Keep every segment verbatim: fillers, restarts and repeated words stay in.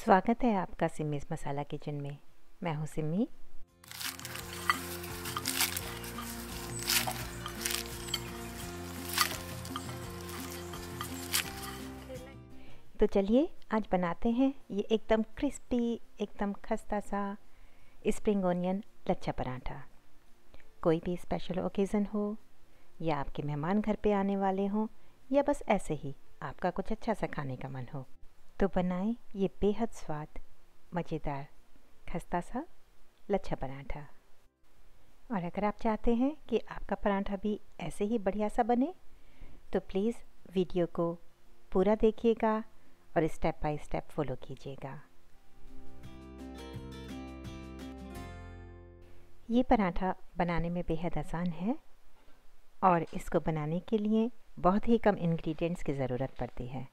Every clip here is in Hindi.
स्वागत है आपका सिम्मीज़ मसाला किचन में। मैं हूँ सिम्मी। तो चलिए आज बनाते हैं ये एकदम क्रिस्पी, एकदम खस्ता सा स्प्रिंग ओनियन लच्छा पराठा। कोई भी स्पेशल ओकेज़न हो या आपके मेहमान घर पे आने वाले हों या बस ऐसे ही आपका कुछ अच्छा सा खाने का मन हो तो बनाएं ये बेहद स्वाद मज़ेदार खस्ता सा लच्छा पराठा। और अगर आप चाहते हैं कि आपका पराठा भी ऐसे ही बढ़िया सा बने तो प्लीज़ वीडियो को पूरा देखिएगा और स्टेप बाय स्टेप फॉलो कीजिएगा। ये पराठा बनाने में बेहद आसान है और इसको बनाने के लिए बहुत ही कम इंग्रेडिएंट्स की ज़रूरत पड़ती है।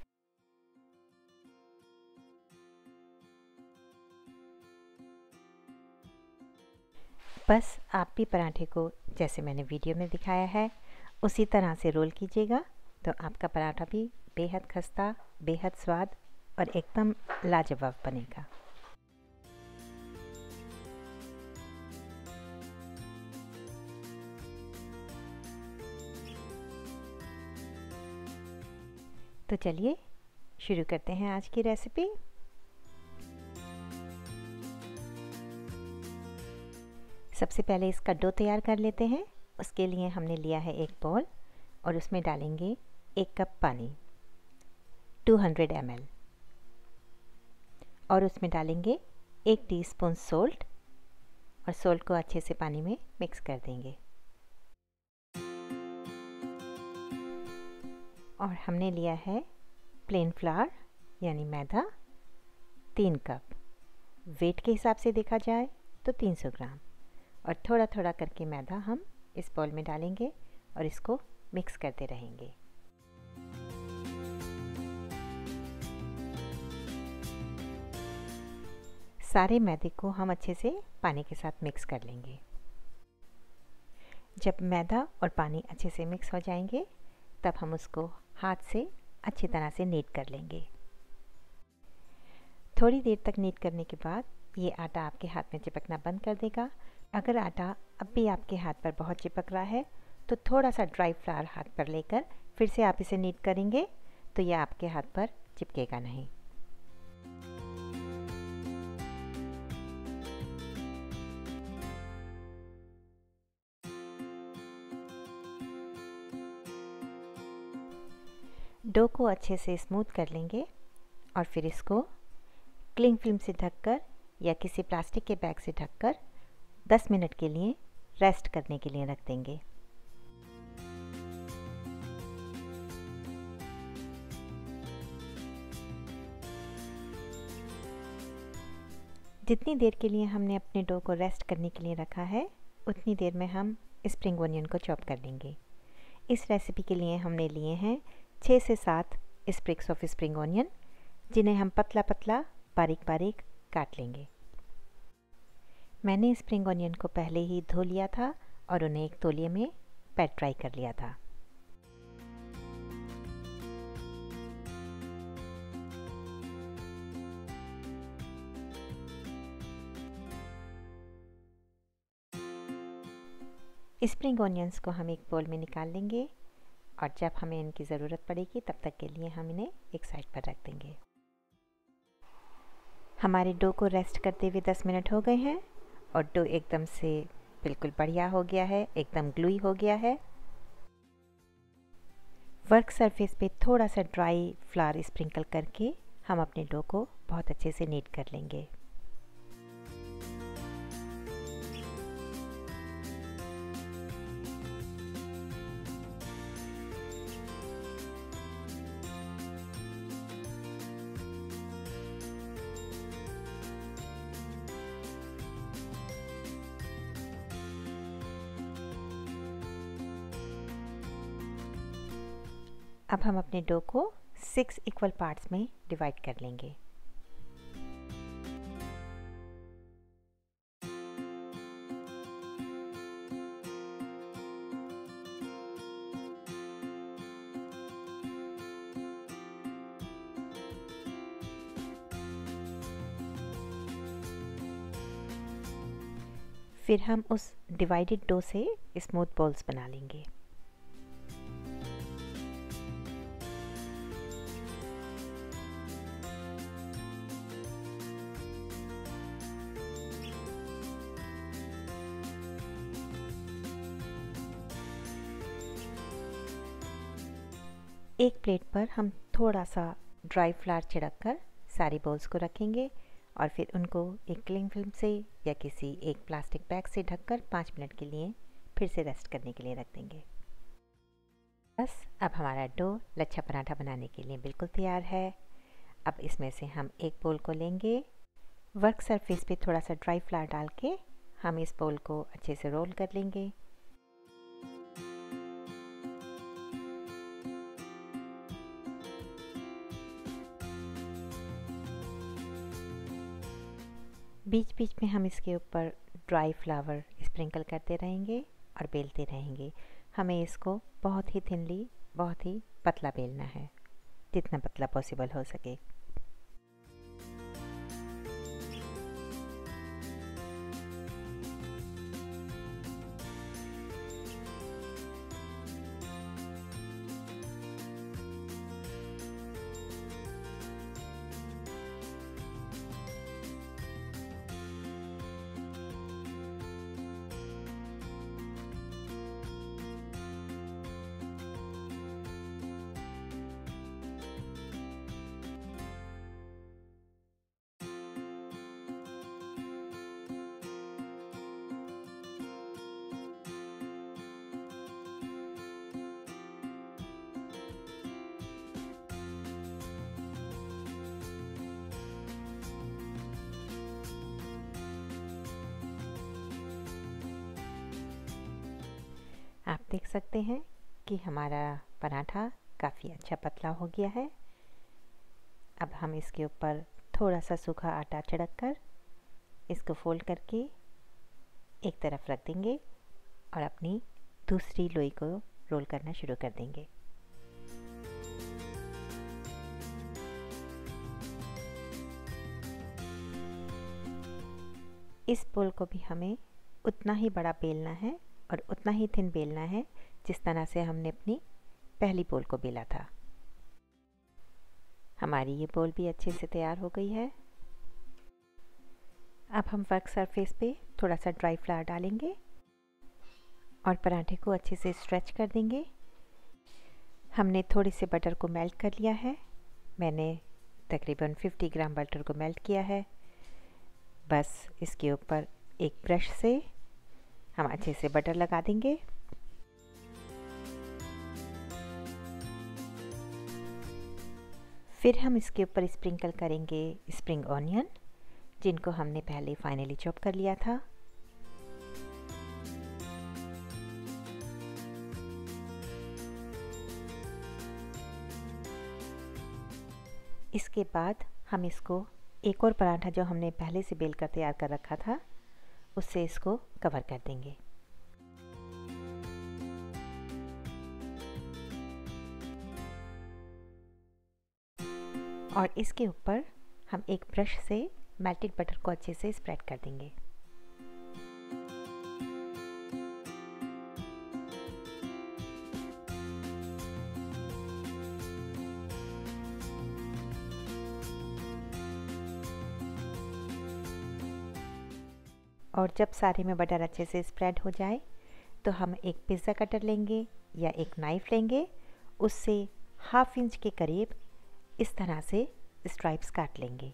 बस आप भी पराठे को जैसे मैंने वीडियो में दिखाया है उसी तरह से रोल कीजिएगा तो आपका पराठा भी बेहद खस्ता, बेहद स्वाद और एकदम लाजवाब बनेगा। तो चलिए शुरू करते हैं आज की रेसिपी। सबसे पहले इसका डो तैयार कर लेते हैं। उसके लिए हमने लिया है एक बॉल और उसमें डालेंगे एक कप पानी दो सौ एम एल और उसमें डालेंगे एक टीस्पून सोल्ट और सोल्ट को अच्छे से पानी में मिक्स कर देंगे। और हमने लिया है प्लेन फ्लावर यानी मैदा तीन कप। वेट के हिसाब से देखा जाए तो तीन सौ ग्राम और थोड़ा थोड़ा करके मैदा हम इस बॉल में डालेंगे और इसको मिक्स करते रहेंगे। सारे मैदे को हम अच्छे से पानी के साथ मिक्स कर लेंगे। जब मैदा और पानी अच्छे से मिक्स हो जाएंगे तब हम उसको हाथ से अच्छी तरह से नीट कर लेंगे। थोड़ी देर तक नीट करने के बाद ये आटा आपके हाथ में चिपकना बंद कर देगा। अगर आटा अब भी आपके हाथ पर बहुत चिपक रहा है तो थोड़ा सा ड्राई फ्लावर हाथ पर लेकर फिर से आप इसे नीट करेंगे तो यह आपके हाथ पर चिपकेगा नहीं। डो को अच्छे से स्मूथ कर लेंगे और फिर इसको क्लिंग फिल्म से ढककर या किसी प्लास्टिक के बैग से ढककर दस मिनट के लिए रेस्ट करने के लिए रख देंगे। जितनी देर के लिए हमने अपने डो को रेस्ट करने के लिए रखा है उतनी देर में हम स्प्रिंग ओनियन को चॉप कर लेंगे। इस रेसिपी के लिए हमने लिए हैं छः से सात स्प्रिग्स ऑफ स्प्रिंग ओनियन जिन्हें हम पतला पतला बारीक बारीक काट लेंगे। मैंने स्प्रिंग ओनियन को पहले ही धो लिया था और उन्हें एक तौलिए में पैट ड्राई कर लिया था। स्प्रिंग ओनियंस को हम एक बोल में निकाल लेंगे और जब हमें इनकी ज़रूरत पड़ेगी तब तक के लिए हम इन्हें एक साइड पर रख देंगे। हमारे डो को रेस्ट करते हुए दस मिनट हो गए हैं और डो एकदम से बिल्कुल बढ़िया हो गया है, एकदम ग्लूई हो गया है। वर्क सरफेस पे थोड़ा सा ड्राई फ्लावर स्प्रिंकल करके हम अपने डो को बहुत अच्छे से नीट कर लेंगे। अब हम अपने डो को सिक्स इक्वल पार्ट्स में डिवाइड कर लेंगे। फिर हम उस डिवाइडेड डो से स्मूथ बॉल्स बना लेंगे। एक प्लेट पर हम थोड़ा सा ड्राई फ्लावर छिड़क कर सारी बॉल्स को रखेंगे और फिर उनको एक क्लिंग फिल्म से या किसी एक प्लास्टिक बैग से ढककर पाँच मिनट के लिए फिर से रेस्ट करने के लिए रख देंगे। बस अब हमारा डो लच्छा पराठा बनाने के लिए बिल्कुल तैयार है। अब इसमें से हम एक बोल को लेंगे, वर्क सरफेस पे थोड़ा सा ड्राई फ्लावर डाल के हम इस बोल को अच्छे से रोल कर लेंगे। बीच बीच में हम इसके ऊपर ड्राई फ्लावर स्प्रिंकल करते रहेंगे और बेलते रहेंगे। हमें इसको बहुत ही थिनली, बहुत ही पतला बेलना है, जितना पतला पॉसिबल हो सके। आप देख सकते हैं कि हमारा पराठा काफ़ी अच्छा पतला हो गया है। अब हम इसके ऊपर थोड़ा सा सूखा आटा छिड़क कर इसको फोल्ड करके एक तरफ रख देंगे और अपनी दूसरी लोई को रोल करना शुरू कर देंगे। इस बोल को भी हमें उतना ही बड़ा बेलना है और उतना ही थिन बेलना है जिस तरह से हमने अपनी पहली बोल को बेला था। हमारी ये बोल भी अच्छे से तैयार हो गई है। अब हम वर्क सरफेस पे थोड़ा सा ड्राई फ्लावर डालेंगे और पराठे को अच्छे से स्ट्रेच कर देंगे। हमने थोड़ी से बटर को मेल्ट कर लिया है। मैंने तकरीबन पचास ग्राम बटर को मेल्ट किया है। बस इसके ऊपर एक ब्रश से हम अच्छे से बटर लगा देंगे। फिर हम इसके ऊपर स्प्रिंकल करेंगे स्प्रिंग ऑनियन, जिनको हमने पहले फाइनली चॉप कर लिया था। इसके बाद हम इसको एक और पराठा जो हमने पहले से बेल कर तैयार कर रखा था उससे इसको कवर कर देंगे। और इसके ऊपर हम एक ब्रश से मेल्टेड बटर को अच्छे से स्प्रेड कर देंगे। और जब सारे में बटर अच्छे से स्प्रेड हो जाए तो हम एक पिज़्ज़ा कटर लेंगे या एक नाइफ़ लेंगे, उससे हाफ इंच के करीब इस तरह से स्ट्राइप्स काट लेंगे।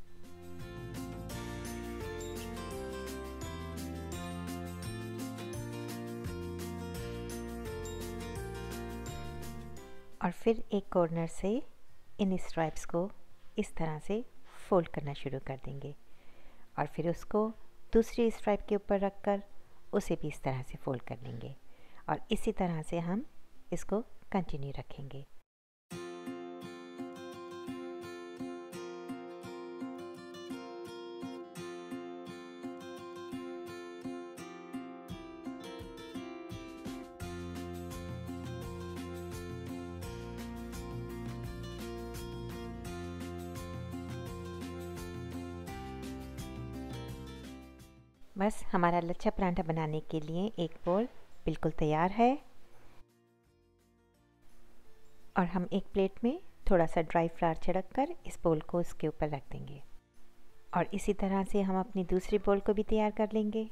और फिर एक कॉर्नर से इन स्ट्राइप्स को इस तरह से फोल्ड करना शुरू कर देंगे और फिर उसको दूसरी स्ट्राइप के ऊपर रखकर उसे भी इस तरह से फोल्ड कर लेंगे और इसी तरह से हम इसको कंटिन्यू रखेंगे। बस हमारा लच्छा पराठा बनाने के लिए एक बोल बिल्कुल तैयार है और हम एक प्लेट में थोड़ा सा ड्राई फ्लावर छिड़क कर इस बोल को उसके ऊपर रख देंगे और इसी तरह से हम अपनी दूसरी बोल को भी तैयार कर लेंगे।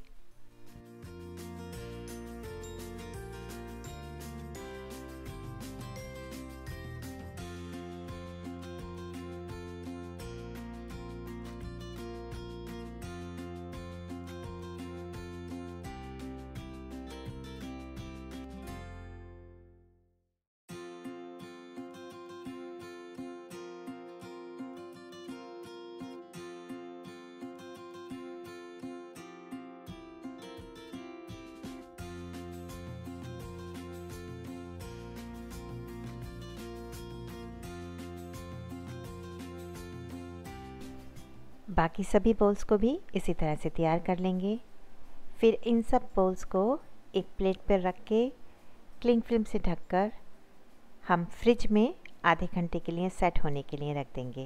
बाकी सभी बोल्स को भी इसी तरह से तैयार कर लेंगे। फिर इन सब बोल्स को एक प्लेट पर रख के क्लिंग फिल्म से ढककर हम फ्रिज में आधे घंटे के लिए सेट होने के लिए रख देंगे।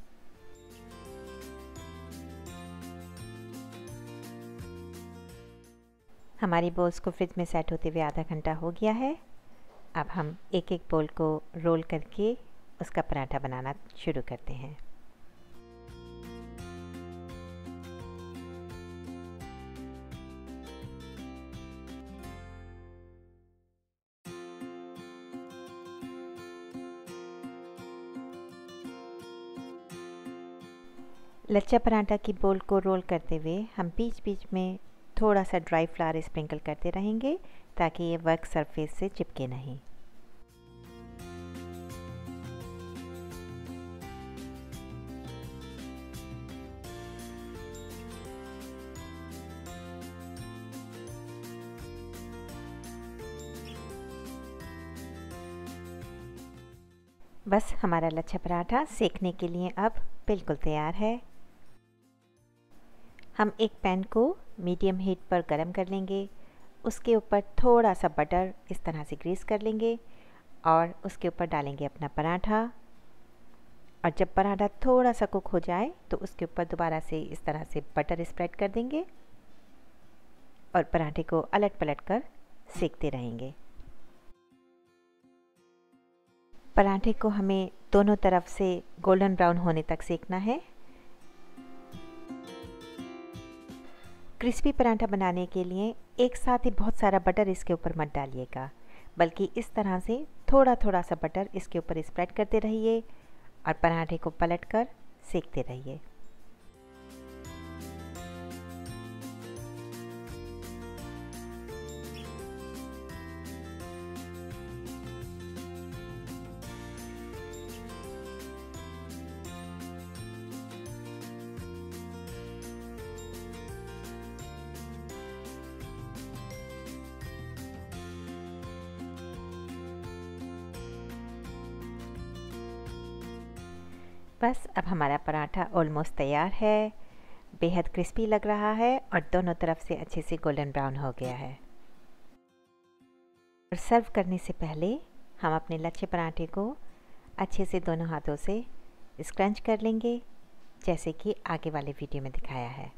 हमारी बोल्स को फ्रिज में सेट होते हुए आधा घंटा हो गया है। अब हम एक एक बोल को रोल करके उसका पराठा बनाना शुरू करते हैं। लच्छा पराठा की बोल को रोल करते हुए हम बीच बीच में थोड़ा सा ड्राई फ्लावर स्प्रिंकल करते रहेंगे ताकि ये वर्क सरफेस से चिपके नहीं। बस हमारा लच्छा पराठा सेकने के लिए अब बिल्कुल तैयार है। हम एक पैन को मीडियम हीट पर गरम कर लेंगे, उसके ऊपर थोड़ा सा बटर इस तरह से ग्रीस कर लेंगे और उसके ऊपर डालेंगे अपना पराठा। और जब पराठा थोड़ा सा कुक हो जाए तो उसके ऊपर दोबारा से इस तरह से बटर स्प्रेड कर देंगे और पराठे को अलट पलट कर सेकते रहेंगे। पराठे को हमें दोनों तरफ से गोल्डन ब्राउन होने तक सेकना है। क्रिस्पी पराठा बनाने के लिए एक साथ ही बहुत सारा बटर इसके ऊपर मत डालिएगा, बल्कि इस तरह से थोड़ा थोड़ा सा बटर इसके ऊपर स्प्रेड करते रहिए और पराठे को पलटकर सेकते रहिए। बस अब हमारा पराठा ऑलमोस्ट तैयार है, बेहद क्रिस्पी लग रहा है और दोनों तरफ से अच्छे से गोल्डन ब्राउन हो गया है। और सर्व करने से पहले हम अपने लच्छे पराठे को अच्छे से दोनों हाथों से स्क्रंच कर लेंगे, जैसे कि आगे वाले वीडियो में दिखाया है।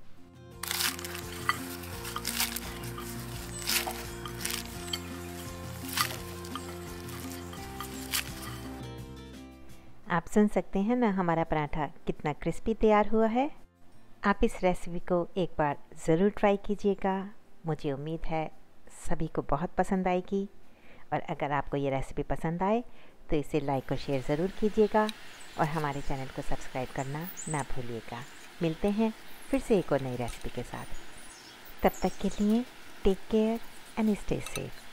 आप सुन सकते हैं ना हमारा पराठा कितना क्रिस्पी तैयार हुआ है। आप इस रेसिपी को एक बार ज़रूर ट्राई कीजिएगा, मुझे उम्मीद है सभी को बहुत पसंद आएगी। और अगर आपको ये रेसिपी पसंद आए तो इसे लाइक और शेयर ज़रूर कीजिएगा और हमारे चैनल को सब्सक्राइब करना ना भूलिएगा। मिलते हैं फिर से एक और नई रेसिपी के साथ। तब तक के लिए take care and stay safe.